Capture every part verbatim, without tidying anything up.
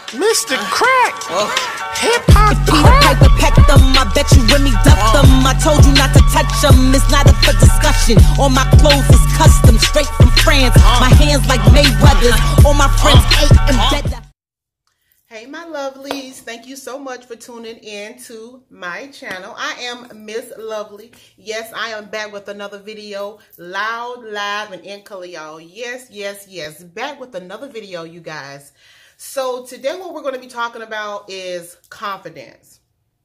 Mister Crack. Oh. Hip hop If he the type to pack them, I bet you Remy ducked them. I told you not to touch them, it's not up for discussion. All my clothes is custom, straight from France. My hands like Mayweather's, all my friends ate and better. Hey my lovelies, thank you so much for tuning in to my channel. I am Miss Lovely. Yes, I am back with another video, loud, live, and in color, y'all. Yes, yes, yes, back with another video, you guys. So today what we're going to be talking about is confidence.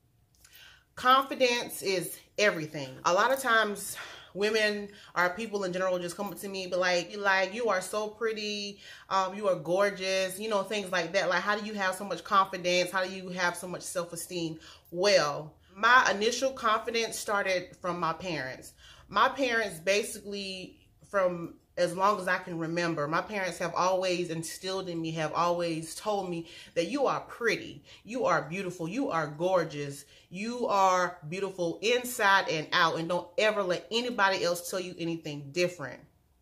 Confidence is everything. A lot of times women or people in general just come up to me, but like, like you are so pretty, um, you are gorgeous, you know, things like that. Like, how do you have so much confidence? How do you have so much self-esteem? Well, my initial confidence started from my parents. My parents basically, from as long as I can remember, my parents have always instilled in me, have always told me that you are pretty, you are beautiful, you are gorgeous, you are beautiful inside and out, and don't ever let anybody else tell you anything different.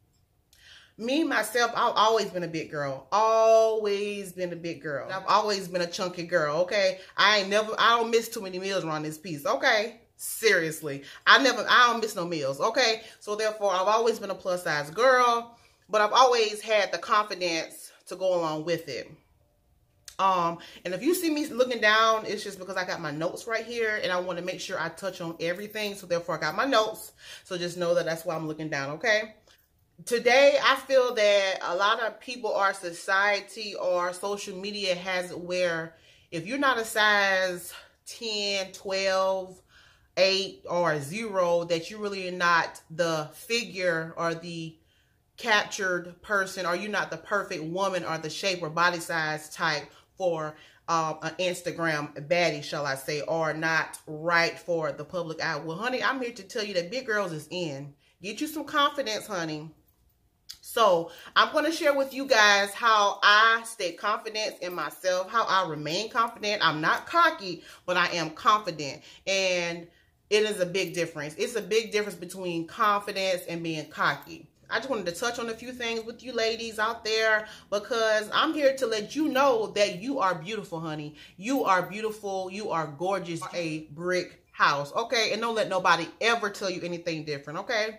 Me, myself, I've always been a big girl. Always been a big girl. I've always been a chunky girl, okay? I ain't never, I don't miss too many meals around this piece, okay? Seriously, I never, I don't miss no meals, okay? So therefore, I've always been a plus size girl, but I've always had the confidence to go along with it. Um, and if you see me looking down, it's just because I got my notes right here, and I want to make sure I touch on everything. So therefore, I got my notes. So just know that that's why I'm looking down, okay? Today, I feel that a lot of people, our society, or social media has it where if you're not a size ten, twelve, eight or zero, that you really are not the figure or the captured person, or you're not the perfect woman or the shape or body size type for um, an Instagram baddie, shall I say, or not right for the public eye. Well, honey, I'm here to tell you that big girls is in. Get you some confidence, honey. So I'm going to share with you guys how I stay confident in myself, how I remain confident. I'm not cocky, but I am confident. And it is a big difference. It's a big difference between confidence and being cocky. I just wanted to touch on a few things with you ladies out there, because I'm here to let you know that you are beautiful, honey. You are beautiful. You are gorgeous. A brick house, okay? And don't let nobody ever tell you anything different, okay?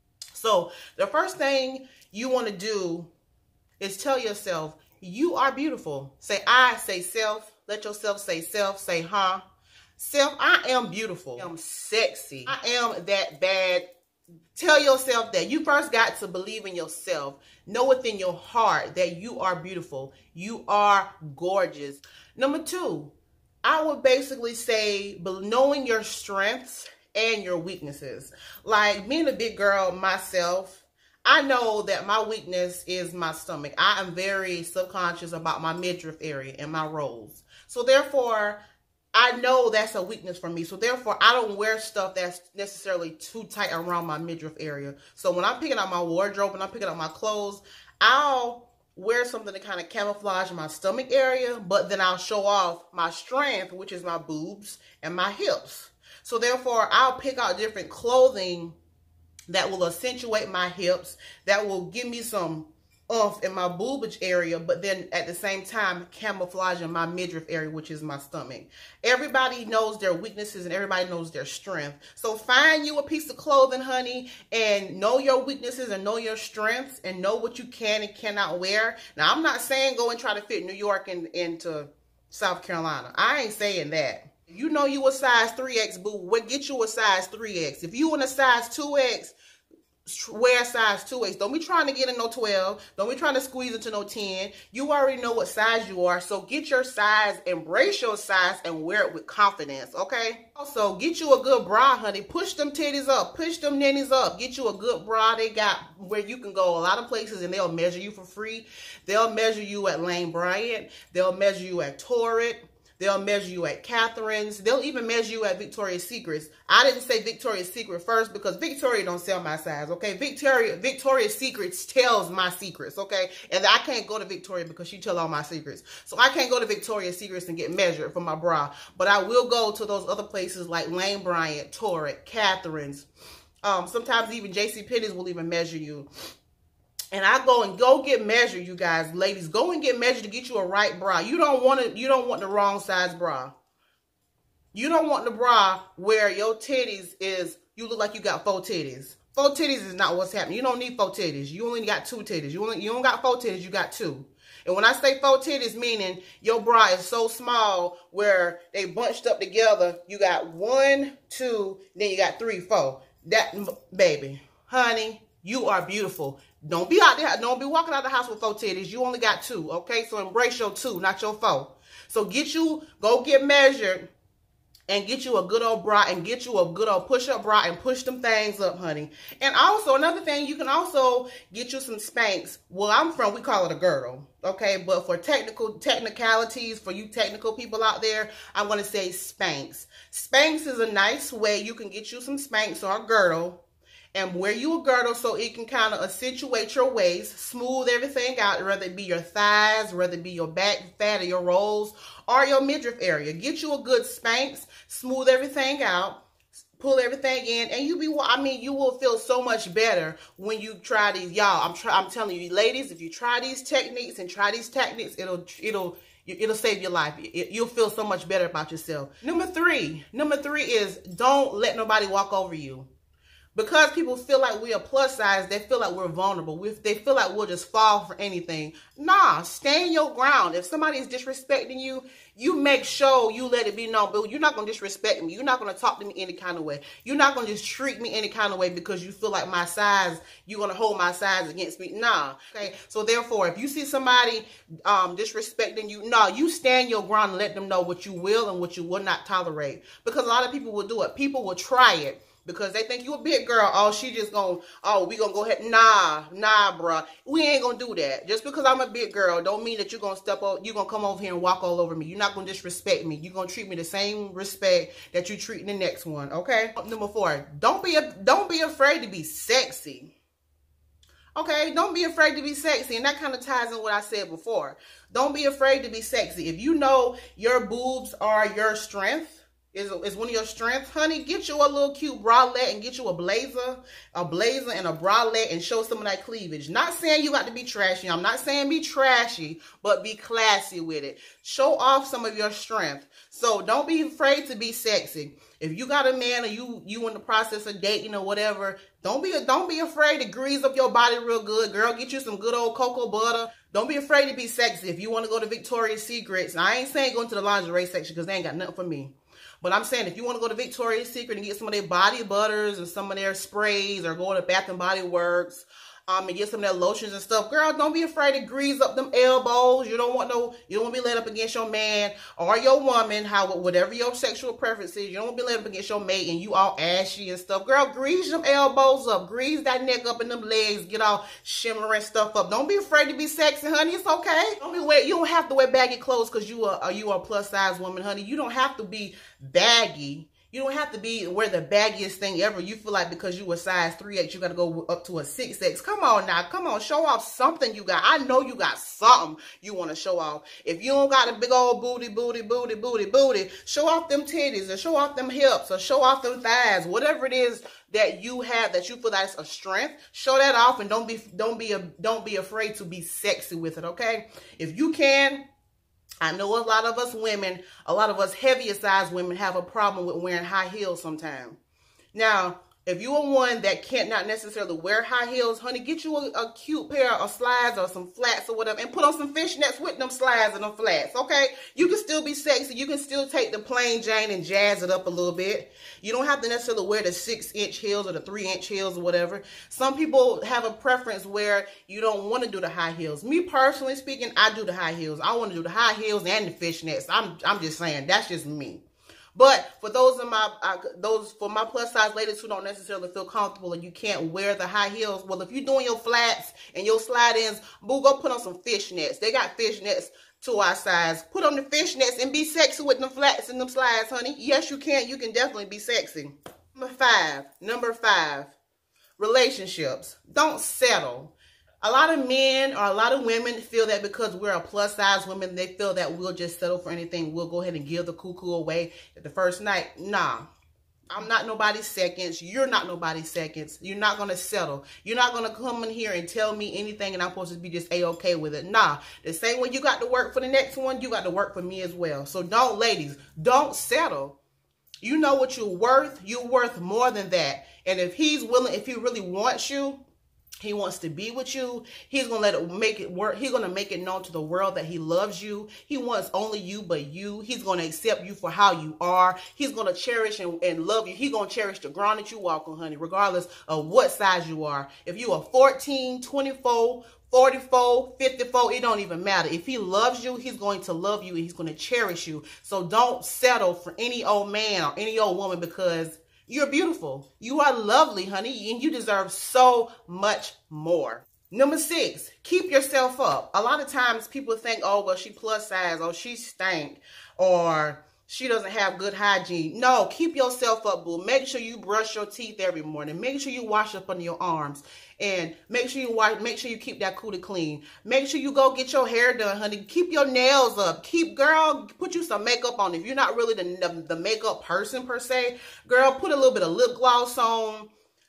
So the first thing you want to do is tell yourself, you are beautiful. Say I, say self. Let yourself say self. Say huh. Self, I am beautiful. I am sexy. I am that bad. Tell yourself that. You first got to believe in yourself. Know within your heart that you are beautiful. You are gorgeous. Number two, I would basically say knowing your strengths and your weaknesses. Like being a big girl myself, I know that my weakness is my stomach. I am very subconscious about my midriff area and my rolls. So therefore, I know that's a weakness for me. So therefore, I don't wear stuff that's necessarily too tight around my midriff area. So when I'm picking out my wardrobe and I'm picking out my clothes, I'll wear something to kind of camouflage my stomach area, but then I'll show off my strength, which is my boobs and my hips. So therefore, I'll pick out different clothing that will accentuate my hips, that will give me some oomph in my boobage area, but then at the same time camouflaging my midriff area, which is my stomach. Everybody knows their weaknesses and everybody knows their strength. So find you a piece of clothing, honey, and know your weaknesses and know your strengths and know what you can and cannot wear. Now, I'm not saying go and try to fit New York and in, into South Carolina. I ain't saying that. You know you a size three X, boo. Get you a size three X. If you in a size two X, wear size two X. Don't be trying to get in no twelve. Don't be trying to squeeze into no ten. You already know what size you are. So get your size, embrace your size, and wear it with confidence, okay? Also, get you a good bra, honey. Push them titties up. Push them nannies up. Get you a good bra. They got where you can go a lot of places and they'll measure you for free. They'll measure you at Lane Bryant. They'll measure you at Torrid. They'll measure you at Catherine's. They'll even measure you at Victoria's Secrets. I didn't say Victoria's Secret first because Victoria don't sell my size, okay? Victoria, Victoria's Secrets tells my secrets, okay? And I can't go to Victoria because she tell all my secrets. So I can't go to Victoria's Secrets and get measured for my bra. But I will go to those other places like Lane Bryant, Torrid, Catherine's. Um, sometimes even J C Penney's will even measure you. and I go and go get measured, you guys, ladies, go and get measured to get you a right bra. You don't want to, you don't want the wrong size bra. You don't want the bra where your titties is, you look like you got four titties. Four titties is not what's happening. You don't need four titties. You only got two titties. You only, you don't got four titties, you got two. And when I say four titties, meaning your bra is so small where they bunched up together, you got one, two, then you got three, four. That, baby, honey, you are beautiful. Don't be out there, don't be walking out the house with four titties. You only got two, okay? So embrace your two, not your four. So get you, go get measured and get you a good old bra and get you a good old push-up bra and push them things up, honey. And also, another thing, you can also get you some Spanx. Well, I'm from, we call it a girdle, okay? But for technical technicalities, for you technical people out there, I'm going to say Spanx. Spanx is a nice way you can get you some Spanx or a girdle and wear you a girdle so it can kind of accentuate your waist, smooth everything out, whether it be your thighs, whether it be your back fat or your rolls, or your midriff area. Get you a good Spanx, smooth everything out, pull everything in, and you be, I mean, you will feel so much better when you try these. Y'all, I'm try, I'm telling you, ladies, if you try these techniques and try these techniques, it'll, it'll, it'll save your life. It, you'll feel so much better about yourself. Number three, number three is don't let nobody walk over you. Because people feel like we are plus size, they feel like we're vulnerable. We, they feel like we'll just fall for anything. Nah, stand your ground. If somebody is disrespecting you, you make sure you let it be known. But you're not going to disrespect me. You're not going to talk to me any kind of way. You're not going to just treat me any kind of way because you feel like my size, you're going to hold my size against me. Nah. Okay. So therefore, if you see somebody um, disrespecting you, no, you stand your ground and let them know what you will and what you will not tolerate. Because a lot of people will do it. People will try it. Because they think you a big girl. Oh, she just gonna, oh, we gonna go ahead. Nah, nah, bruh. We ain't gonna do that. Just because I'm a big girl don't mean that you're gonna step up, you're gonna come over here and walk all over me. You're not gonna disrespect me. You're gonna treat me the same respect that you treat the next one, okay? Number four, don't be, a, don't be afraid to be sexy. Okay, don't be afraid to be sexy. And that kind of ties in what I said before. Don't be afraid to be sexy. If you know your boobs are your strength, Is, is one of your strengths, honey, get you a little cute bralette and get you a blazer, a blazer and a bralette and show some of that cleavage. Not saying you got to be trashy. I'm not saying be trashy, but be classy with it. Show off some of your strength. So don't be afraid to be sexy. If you got a man or you you in the process of dating or whatever, don't be don't be afraid to grease up your body real good. Girl, get you some good old cocoa butter. Don't be afraid to be sexy. If you want to go to Victoria's Secrets, I ain't saying go into the lingerie section because they ain't got nothing for me. But I'm saying if you want to go to Victoria's Secret and get some of their body butters and some of their sprays, or go to Bath and Body Works um, and get some of their lotions and stuff, girl, don't be afraid to grease up them elbows. You don't want no, you don't want to be laid up against your man or your woman, how whatever your sexual preference is. You don't want to be laid up against your mate and you all ashy and stuff. Girl, grease them elbows up, grease that neck up and them legs, get all shimmering stuff up. Don't be afraid to be sexy, honey. It's okay. Don't be wear, you don't have to wear baggy clothes because you are you are a plus size woman, honey. You don't have to be baggy. You don't have to be wear the baggiest thing ever. You feel like because you a size three X, you got to go up to a six X. Come on now. Come on. Show off something you got. I know you got something you want to show off. If you don't got a big old booty, booty, booty, booty, booty, show off them titties or show off them hips or show off them thighs. Whatever it is that you have that you feel that's a strength, show that off and don't be, don't be, a, don't be afraid to be sexy with it, okay? If you can, I know a lot of us women, a lot of us heavier size women have a problem with wearing high heels sometimes. Now, if you are one that can't not necessarily wear high heels, honey, get you a, a cute pair of slides or some flats or whatever and put on some fishnets with them slides and them flats, okay? You can still be sexy. You can still take the plain Jane and jazz it up a little bit. You don't have to necessarily wear the six inch heels or the three inch heels or whatever. Some people have a preference where you don't want to do the high heels. Me personally speaking, I do the high heels. I want to do the high heels and the fishnets. I'm, I'm just saying, that's just me. But for those of my uh, those for my plus size ladies who don't necessarily feel comfortable and you can't wear the high heels, well, if you're doing your flats and your slide-ins, boo, go put on some fishnets. They got fishnets to our size. Put on the fishnets and be sexy with them flats and them slides, honey. Yes, you can. You can definitely be sexy. Number five. Number five. Relationships. Don't settle. A lot of men or a lot of women feel that because we're a plus size woman, they feel that we'll just settle for anything. We'll go ahead and give the cuckoo away at the first night. Nah. I'm not nobody's seconds. You're not nobody's seconds. You're not going to settle. You're not going to come in here and tell me anything and I'm supposed to be just A-okay with it. Nah, the same way you got to work for the next one, you got to work for me as well. So don't, ladies, don't settle. You know what you're worth. You're worth more than that. And if he's willing, if he really wants you, he wants to be with you, he's going to let it make it work. He's going to make it known to the world that he loves you. He wants only you but you. He's going to accept you for how you are. He's going to cherish and, and love you. He's going to cherish the ground that you walk on, honey, regardless of what size you are. If you are fourteen, twenty-four, forty-four, fifty-four, it don't even matter. If he loves you, he's going to love you and he's going to cherish you. So don't settle for any old man or any old woman because you're beautiful. You are lovely, honey, and you deserve so much more. Number six, keep yourself up. A lot of times people think, oh, well, she plus size, or she stank, or she doesn't have good hygiene. No, keep yourself up, boo. Make sure you brush your teeth every morning. Make sure you wash up under your arms. And make sure you wash, make sure you keep that cootie clean. Make sure you go get your hair done, honey. Keep your nails up. Keep, girl, put you some makeup on. If you're not really the, the, the makeup person per se, girl, put a little bit of lip gloss on.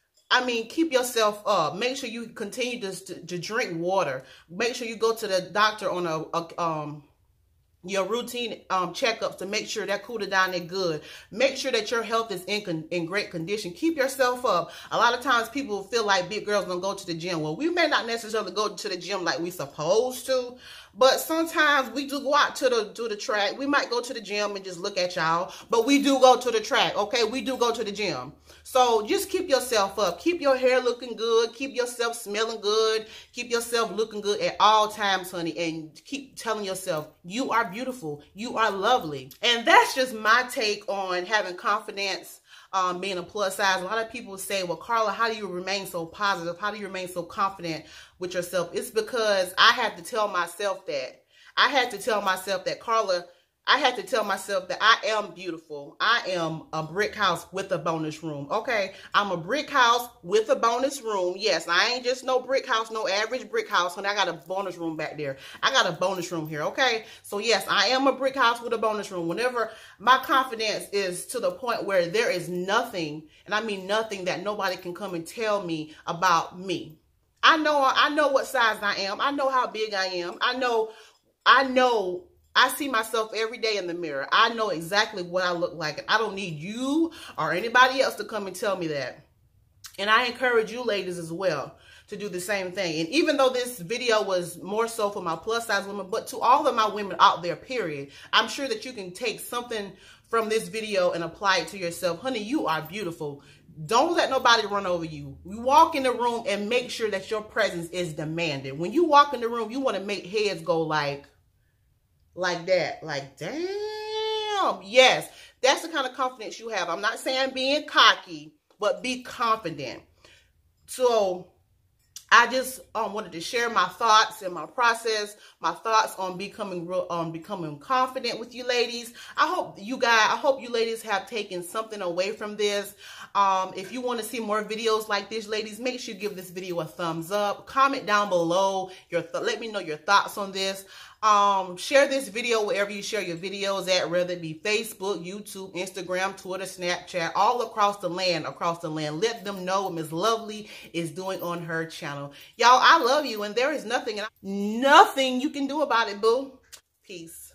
I mean, keep yourself up. Make sure you continue to, to, to drink water. Make sure you go to the doctor on a, a um, your routine um, checkups to make sure that cooler down there good. Make sure that your health is in, con in great condition. Keep yourself up. A lot of times people feel like big girls don't go to the gym. Well, we may not necessarily go to the gym like we supposed to, but sometimes we do go out to the, to the track. We might go to the gym and just look at y'all, but we do go to the track, okay? We do go to the gym. So just keep yourself up. Keep your hair looking good. Keep yourself smelling good. Keep yourself looking good at all times, honey. And keep telling yourself, you are beautiful. You are lovely. And that's just my take on having confidence, um, being a plus size. A lot of people say, well, Carla, how do you remain so positive? How do you remain so confident with yourself? It's because I had to tell myself that. I had to tell myself that, Carla, I had to tell myself that I am beautiful. I am a brick house with a bonus room. Okay, I'm a brick house with a bonus room. Yes, I ain't just no brick house, no average brick house. Honey, I got a bonus room back there. I got a bonus room here. Okay, so yes, I am a brick house with a bonus room. Whenever my confidence is to the point where there is nothing, and I mean nothing, that nobody can come and tell me about me. I know, I know what size I am. I know how big I am. I know, I know. I see myself every day in the mirror. I know exactly what I look like. I don't need you or anybody else to come and tell me that. And I encourage you ladies as well to do the same thing. And even though this video was more so for my plus size women, but to all of my women out there, period, I'm sure that you can take something from this video and apply it to yourself. Honey, you are beautiful. Don't let nobody run over you. You walk in the room and make sure that your presence is demanded. When you walk in the room, you want to make heads go like, like that, like, damn. Yes, that's the kind of confidence you have. I'm not saying being cocky, but be confident. So I just um, wanted to share my thoughts and my process, my thoughts on becoming real, um, becoming confident with you ladies. I hope you guys, I hope you ladies have taken something away from this. Um, if you want to see more videos like this, ladies, make sure you give this video a thumbs up. Comment down below your th let me know your thoughts on this. Um, share this video wherever you share your videos at, whether it be Facebook, YouTube, Instagram, Twitter, Snapchat, all across the land, across the land. Let them know what Miss Lovely is doing on her channel. Y'all, I love you, and there is nothing, nothing you can do about it, boo. Peace.